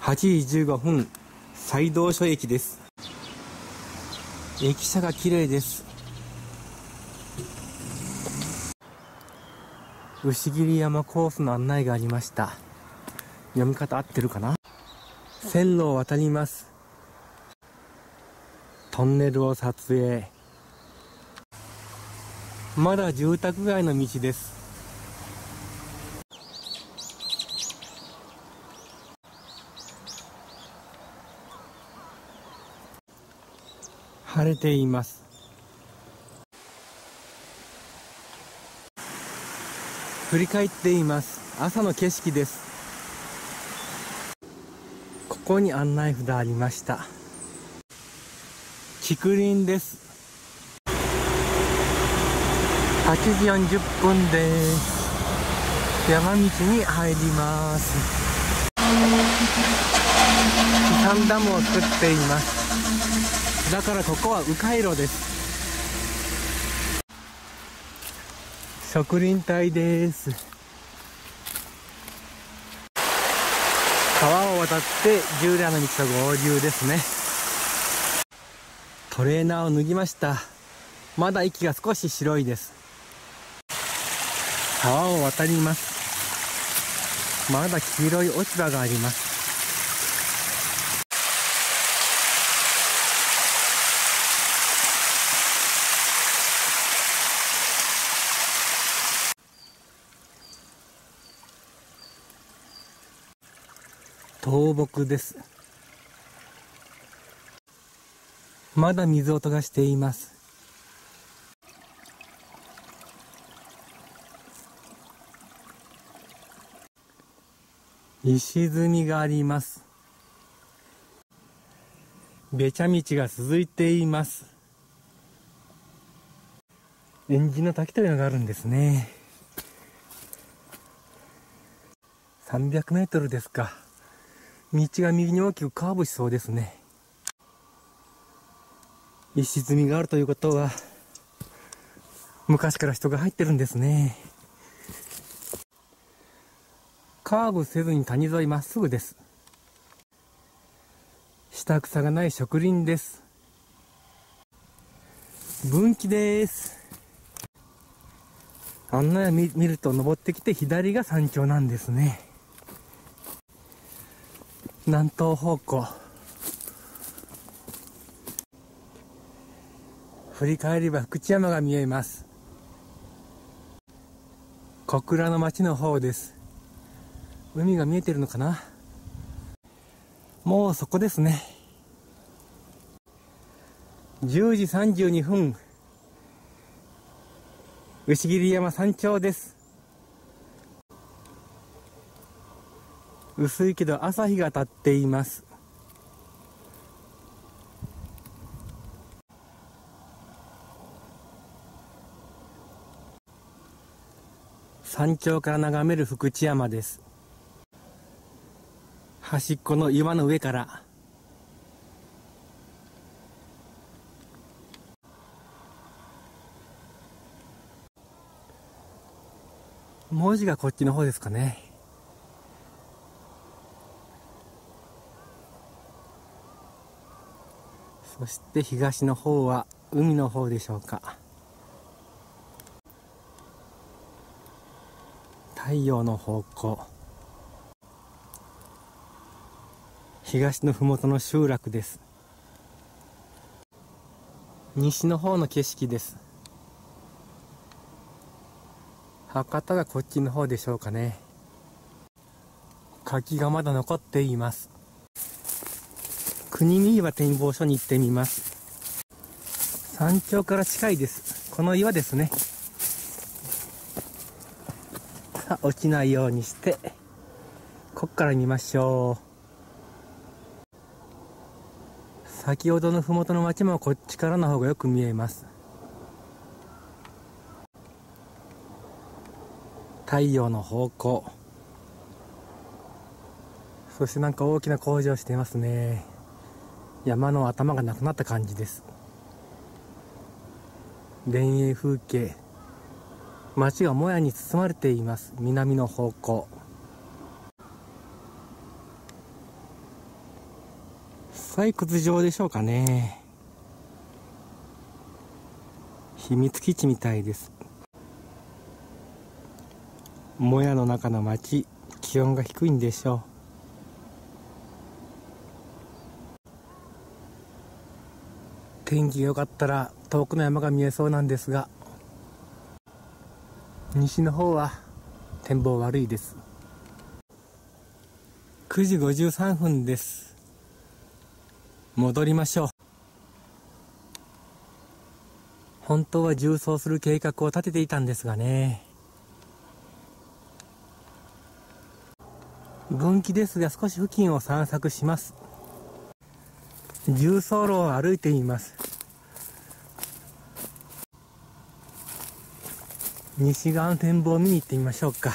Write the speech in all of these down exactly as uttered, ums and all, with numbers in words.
はちじじゅうごふん、西道所駅です。駅舎が綺麗です。牛切山コースの案内がありました。読み方合ってるかな。線路を渡ります。トンネルを撮影。まだ住宅街の道です。晴れています。振り返っています。朝の景色です。ここに案内札ありました。竹林です。はちじよんじゅっぷんです。山道に入ります。飛散ダムを作っています。だからここは迂回路です。植林帯です。川を渡って従来の道と合流ですね。トレーナーを脱ぎました。まだ息が少し白いです。川を渡ります。まだ黄色い落ち葉があります。倒木です。まだ水音がしています。石積みがあります。べちゃ道が続いています。縁起の滝というのがあるんですね。さんびゃくメートルですか。道が右に大きくカーブしそうですね。石積みがあるということは昔から人が入ってるんですね。カーブせずに谷沿いまっすぐです。下草がない植林です。分岐です。案内を見ると登ってきて左が山頂なんですね。南東方向。振り返れば福知山が見えます。小倉の町の方です。海が見えてるのかな。もうそこですね。じゅうじさんじゅうにふん、牛切山山頂です。薄いけど朝日が当たっています。山頂から眺める福知山です。端っこの岩の上から文字がこっちの方ですかね。そして東の方は海の方でしょうか。太陽の方向。東のふもとの集落です。西の方の景色です。博多がこっちの方でしょうかね。柿がまだ残っています。国見岩展望所に行ってみます。山頂から近いです。この岩ですね。さあ落ちないようにしてこっから見ましょう。先ほどの麓の町もこっちからの方がよく見えます。太陽の方向。そしてなんか大きな工事をしていますね。山の頭がなくなった感じです。田園風景。町がもやに包まれています。南の方向。 採掘場でしょうかね。秘密基地みたいです。もやの中の町、気温が低いんでしょう。天気が良かったら遠くの山が見えそうなんですが、西の方は展望悪いです。くじごじゅうさんぷんです。戻りましょう。本当は縦走する計画を立てていたんですがね。分岐ですが少し付近を散策します。縦走路を歩いています。西側の展望を見に行ってみましょうか。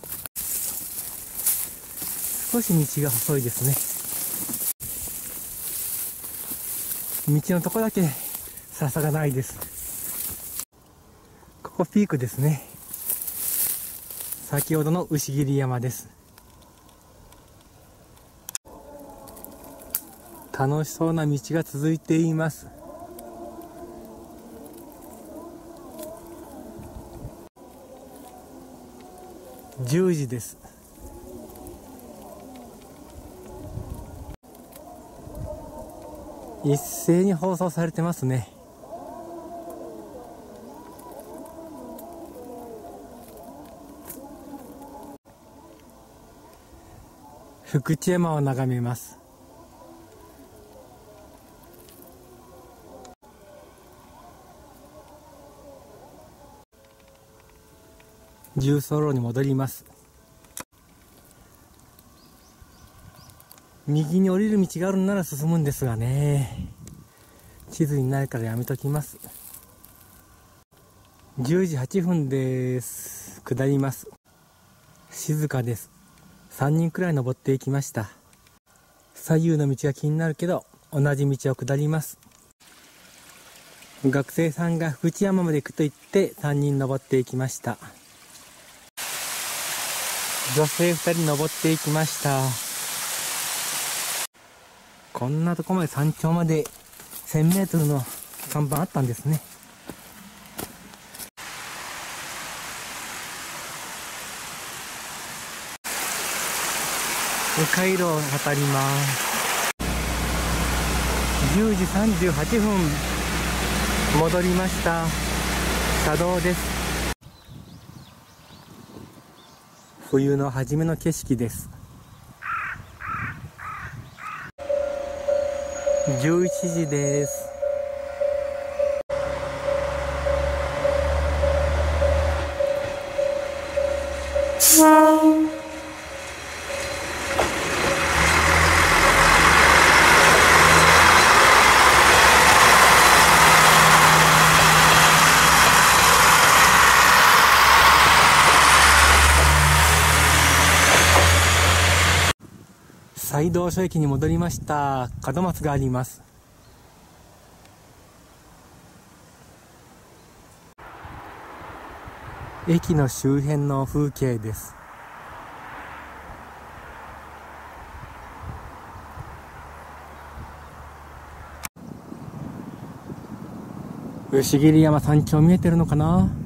少し道が細いですね。道のとこだけ笹がないです。ここピークですね。先ほどの牛切山です。楽しそうな道が続いています。じゅうじです。一斉に放送されてますね。福知山を眺めます。縦走路に戻ります。右に降りる道があるなら進むんですがね。地図にないからやめときます。じゅうじはっぷんです。下ります。静かです。さんにんくらい登っていきました。左右の道が気になるけど同じ道を下ります。学生さんが福知山まで行くと言ってさんにん登っていきました。女性ふたり登っていきました。こんなとこまで山頂までせんメートルの看板あったんですね。迂回路を渡ります。じゅうじさんじゅうはっぷん戻りました。車道です。冬の初めの景色です。じゅういちじです。西道所駅に戻りました。門松があります。駅の周辺の風景です。牛切山山頂見えてるのかな。